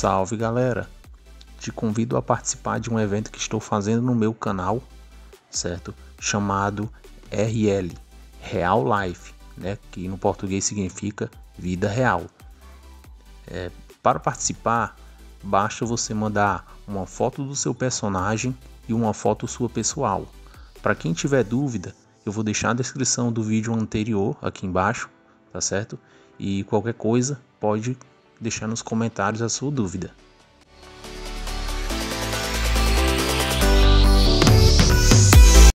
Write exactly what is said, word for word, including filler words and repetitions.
Salve galera, te convido a participar de um evento que estou fazendo no meu canal, certo? Chamado R L, Real Life, né? Que no português significa vida real. É, para participar, basta você mandar uma foto do seu personagem e uma foto sua pessoal. Para quem tiver dúvida, eu vou deixar a descrição do vídeo anterior aqui embaixo, tá certo? E qualquer coisa pode deixar nos comentários a sua dúvida.